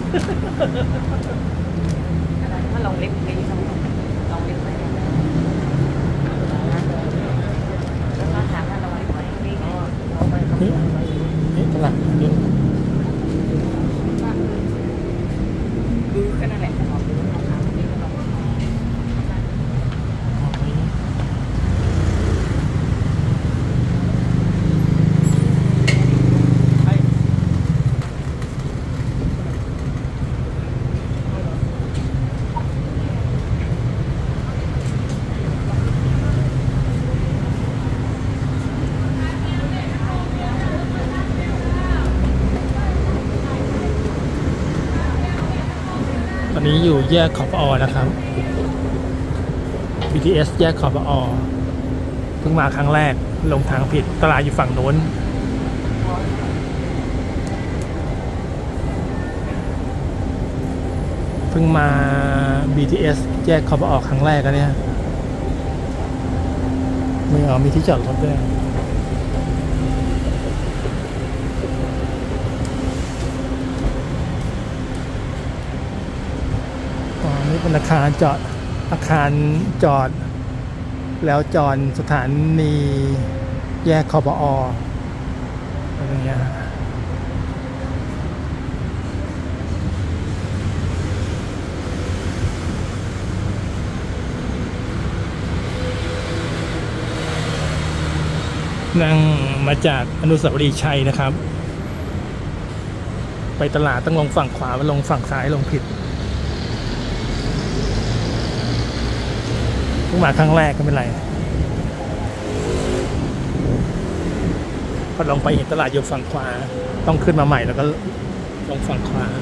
ถ้าลองเล็บไปลองเล็บไปแล้วก็ถามว่าลองเล็บไปนี่ตลาดนี่ก็นั่นแหละตอนนี้อยู่แยกขอบอนะครับ BTS แยกขอบอเพิ่งมาครั้งแรกลงทางผิดตลาดอยู่ฝั่งโน้นเพิ่งมา BTS แยกขอบอครั้งแรกกันเนี่ยไม่มีที่จอดรถด้วยนี่เป็นอาคารจอดแล้วจอดสถานีแยกคปออะไรเงี้ยนั่งมาจากอนุสาวรีย์ชัยนะครับไปตลาดต้องลงฝั่งขวามาลงฝั่งซ้ายลงผิดเพิ่งมาครั้งแรกก็ไม่เป็นไรพอลงไปเห็นตลาดอยู่ฝั่งขวาต้องขึ้นมาใหม่แล้วก็ลงฝั่งขวา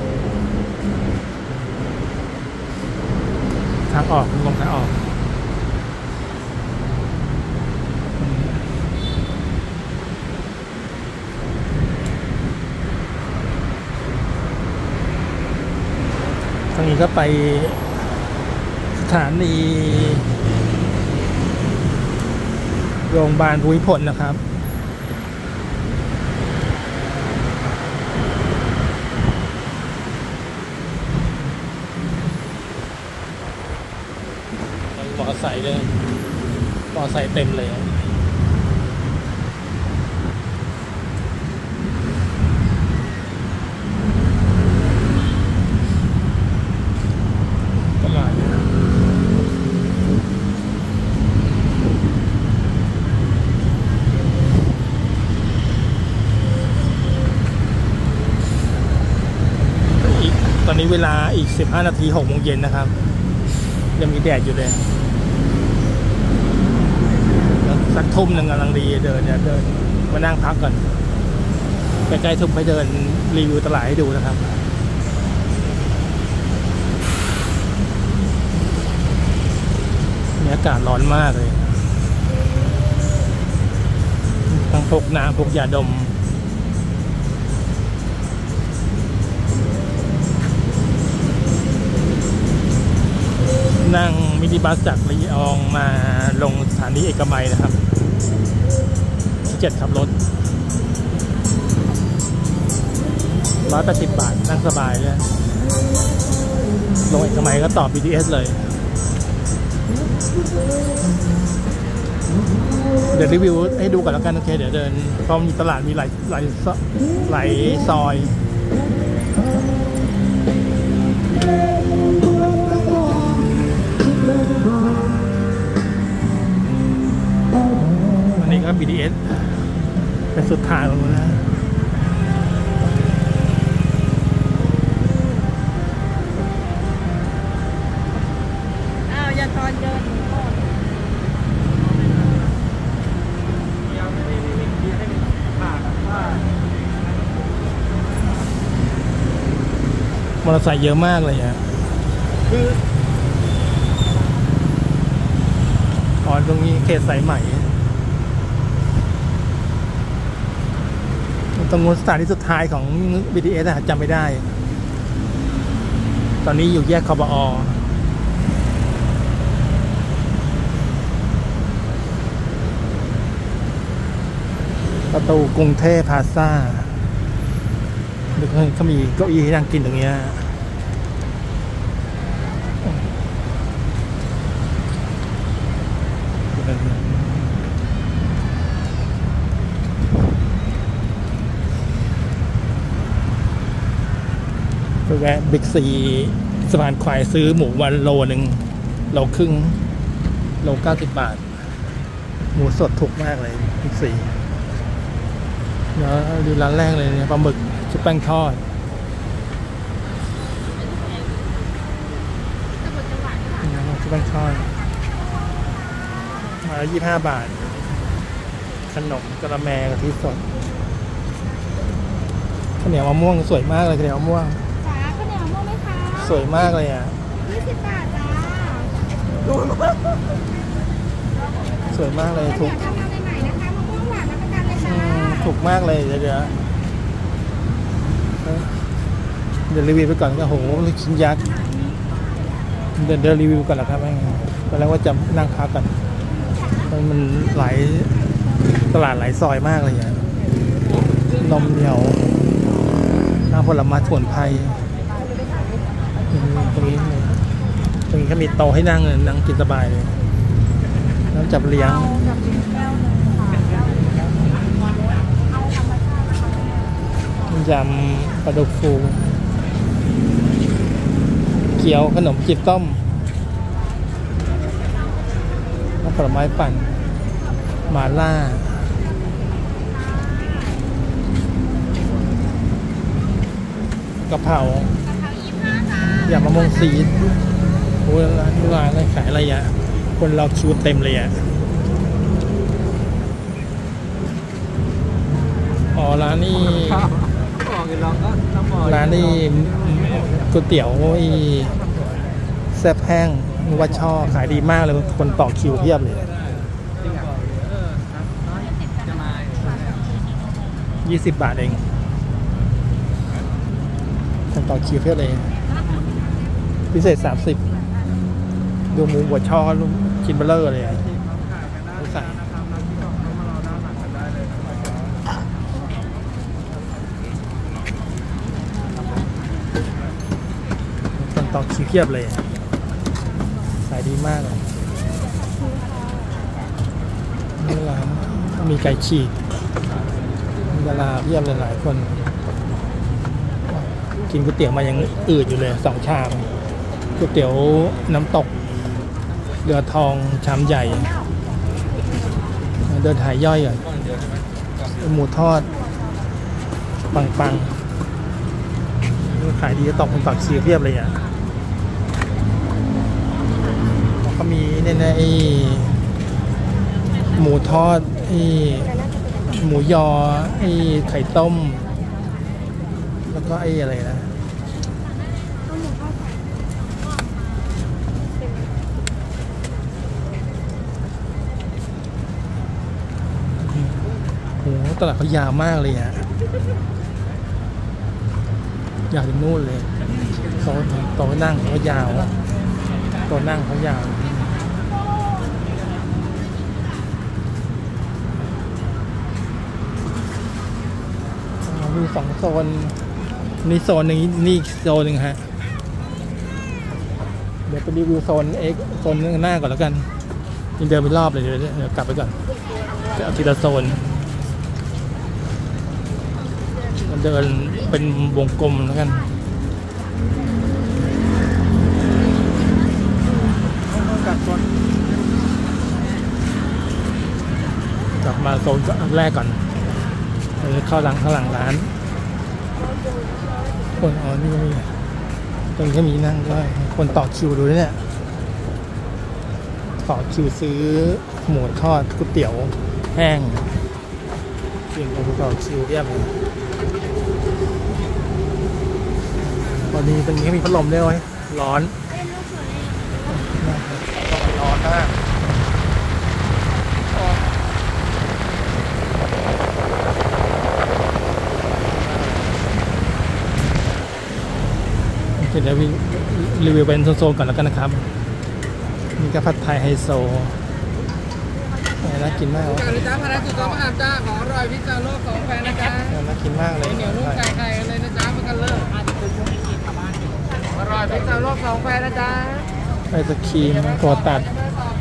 ทางออกลงทางออกทางนี้ก็ไปสถานีโรงพยาบาลภูมิพลนะครับมอไซค์เลยมอไซค์เต็มเลยตลาดตอนนี้เวลาอีก15 นาที6 โมงเย็นนะครับยังมีแดดอยู่เลยสักทุ่มหนึ่งกำลังดีเดินมานั่งพักก่อนใกล้ๆทุ่มไปเดินรีวิวตลาดให้ดูนะครับอากาศร้อนมากเลยต้องพกน้ำพกยาดมนั่งมินิบัสจากระยองมาลงสถานีเอกมัยนะครับ7ขับรถ180 บาทนั่งสบายเลยลงเอกมัยก็ต่อ BTS เลยเดี๋ยวรีวิวให้ดูก่อนแล้วกันโอเคเดี๋ยวเดินเพราะมีตลาดมีหลายซอยวันนี้ก็ BTS เป็นสุดทางลงแล้วอย่าตอนเดินมอเตอร์ไซค์เยอะมากเลยอ่ะคือตรงนี้เขตสายใหม่ตรงนู้นสถานีสุดท้ายของ BTS จำไม่ได้ตอนนี้อยู่แยกคบอประตูกรุงเทพพลาซ่าดูเขามีเก้าอี้ให้นั่งกินตรงนี้ไปแวะบิ๊กซีสะพานควายซื้อหมูวันโลนึงโลครึ่งโล90 บาทหมูสดถูกมากเลยบิ๊กซีแล้วดูร้านแรกเลยเนี่ยปลาหมึกชุบแป้งทอดชุบแป้งทอดมา25 บาทขนมกะละแมกะทิสดข้าวเหนียวมะม่วงสวยมากเลยข้าวเหนียวมะม่วงจ้าข้าวเหนียวมะม่วงไหมคะสวยมากเลยอ่ะ 20 บาทจ้าสวยมากเลยถูกทำมาใหม่ๆนะคะมะม่วงหวานรับประกันเลยจ้าถูกมากเลยเดี๋ยวรีวิวไปก่อนก็โหชิ้นยักษ์เดินรีวิวก่อนแล้วครับตอนแรกว่าจะนั่งพักกันมันหลายตลาดหลายซอยมากเลยอ่ะนมเหนียวน้ำผลไม้สมุนไพรตรงนี้ก็มีโต๊ะให้นั่งกินสบายเลยน้ำจับเลี้ยงยำปลาดุกฟูเกี๊ยวขนมจีบต้มน้ำผลไม้ปั่นหม่าล่ากะเพรายำมะม่วงซีดโอ้ยร้านอะไรขายอะไรอ่ะคนเราคิวเต็มเลยอ่ะอ๋อร้านนี้ก๋วยเตี๋ยวแซ่บแห้งว่าช่อขายดีมากเลยคนต่อคิวเพียบเลย20 บาทเองคนต่อคิวเพียบเลยพิเศษ30ดูหมูหัวช่อชิ้นเบลเลอร์เลยใส่คนต่อคิวเพียบเลยขายดีมากเลยนี่ร้านมีไก่ฉีกมีดาราเพียบเลยหลายคนกินก๋วยเตี๋ยวมายังอืดอยู่เลย2 ชามก๋วยเตี๋ยวน้ำตกเรือทองชามใหญ่เดินถ่ายย่อยก่อนหมูทอดปังขายดีจะตกคนตักซีเพียบเลยอ่ะก็มีเนี่ยหมูทอดหมูยอไข่ต้มแล้วก็อะไรนะโหตลาดเขายาวมากเลยอ่ะยาวถึงนู่นเลยโต๊ะนั่งเขายาวโต๊ะนั่งเขายาวมี2 โซนนี่โซนหนึ่งนี่โซนหนึ่งฮะเดี๋ยวไปรีวิวโซนหน้าก่อนแล้วกันยังเดินไปรอบเลยเดี๋ยวกลับไปก่อนเอาทีละโซนมันเดินเป็นวงกลมแล้วกันกลับมาโซนแรกก่อนเข้าหลังร้านคนนี่มีตรงนี้ก็มีนั่งด้วยคนต่อคิวดูเนี่ยต่อคิวซื้อหมูทอดก๋วยเตี๋ยวแห้งเพียงคนต่อคิวเรียบเลยตอนนี้ตรงนี้มีพัดลมด้วยร้อนมากเดี๋ยวรีวิวเป็นโซนๆก่อนแล้วกันนะครับนี่ก็ผัดไทยไฮโซน่ากินมากเลยจ้าพาราสุดต้องอาบจ้าของอร่อยพิซซ่าโลกของแฟนนะจ๊ะน่ากินมากเลยเหนียวนุ่มไก่เลยนะจ๊ะกันเลยอาจจะเป็นช่วงที่กินกลับบ้านอร่อยพิซซ่ารอบ2แฟนนะจ๊ะไอศครีมตัวตัด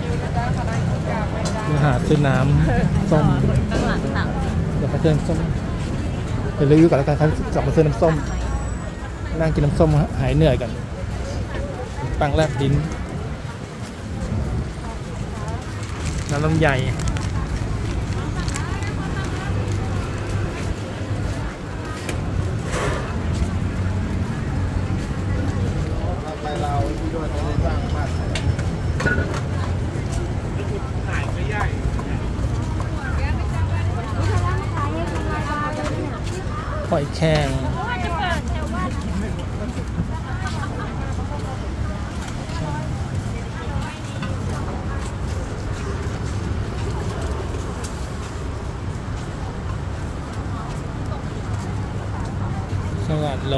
หาซื้อน้ำส้มข้างหลังสั่งเดี๋ยวไปซื้อน้ำส้มเดี๋ยวรีวิวก่อนแล้วกันครับกลับมาซื้อน้ำส้มนั่งกินน้ำส้มหายเหนื่อยกันปังแลบลิ้นน้ำลำไยไปเราที่ด้วยจะได้สร้างมากหอยแครงสลัดโล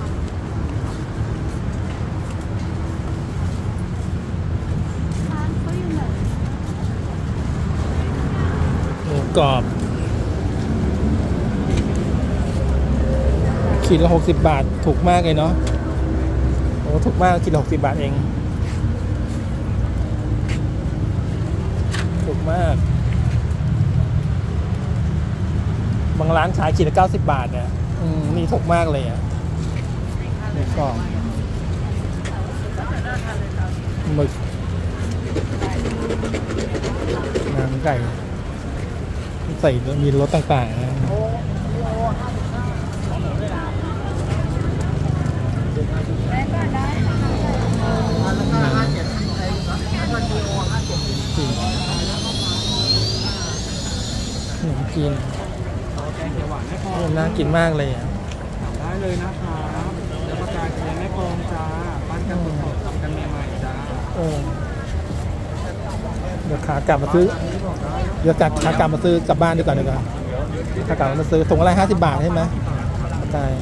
หมูกรอบขีดละ60 บาทถูกมากเลยเนาะโอ้ถูกมากขีดละ60 บาทเองถูกมากบางร้านขายขีดละ90 บาทเนี่ยนี่ถูกมากเลยอ่ะหมูกรอบหมึกหนังไก่ใส่มีรสต่างๆนะขนมจีนน่ากินมากเลยอ่ะได้เลยนะครับเดี๋ยวประกาศเชียร์แม่กองจ้าบ้านกันสดๆทำกันใหม่ๆจ้าโอ้เดี๋ยวขากลับมาซื้อเดี๋ยวขากลับมาซื้อกลับบ้านดีกว่าขากลับมาซื้อถุงอะไร50 บาทใช่ไหมใช่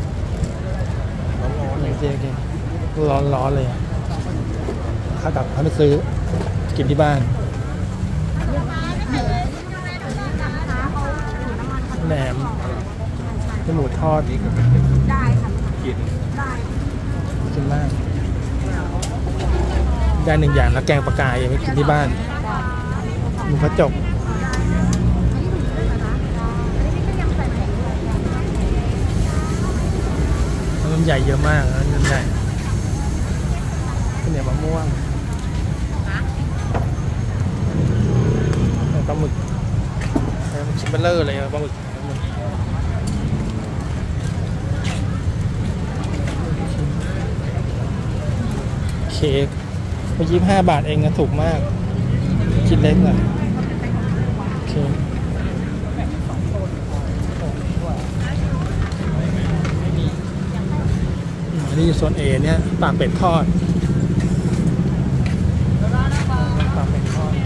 โอเคร้อนเลยขากลับมาซื้อกินที่บ้านแหนมหมูทอดได้ค่ะกินมากได้1 อย่างแล้วแกงปลากายยังไม่กินที่บ้านหมูกระจกน้ำใหญ่เยอะมากน้ำใหญ่ข้าวเหนียวมะม่วงปลาหมึกชิ้นเบลเลอร์เลยปลาหมึกเค้กไป25 บาทเองนะถูกมากชิ้นเล็กหน่อยเค้กอันนี้โซน A เนี่ยปากเป็ดทอดปากเป็ดทอด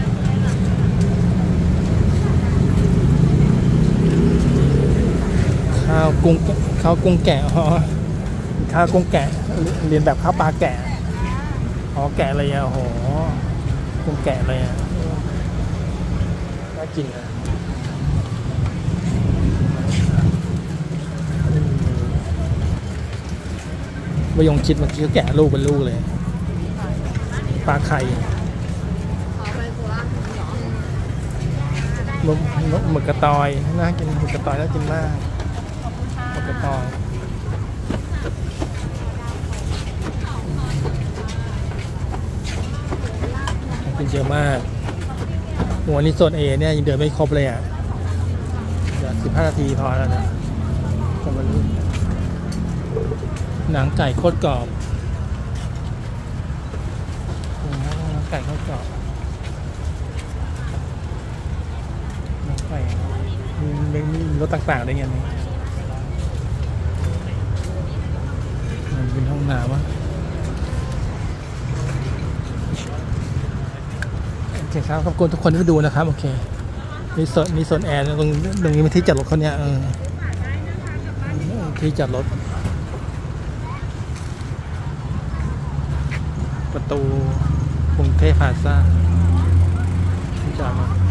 ข้าวกุ้งแกะข้าวกุ้งแกะเรียนแบบข้าวปลาแกะแกะเลยอ่ะโอ้โหกุ้งแกะเลยอ่ะน่ากินอ่ะมะยงชิดเมื่อกี้ก็แกะลูกเป็นลูกเลยปลาไข่หมึกกระตอยน่ากินหมึกกระตอยน่ากินมากหมึกกระตอยกินเยอะมากหัวนี้โซน A เนี่ยยังเดินไม่ครบเลยอ่ะเดี๋ยว15 นาทีพอแล้วนะหนังไก่โคตรกรอบหนังไก่โคตรกรอบหนังไก่มีรสต่างๆได้ไงนี่มันเป็นห้องน้ำวะโอเคครับขอบคุณทุกคนที่มาดูนะครับโอเคนี่โซนแอร์ตรงนี้เป็นที่จอดรถเขาเนี่ยที่จอดรถประตูกรุงเทพพลาซ่าที่จอดรถ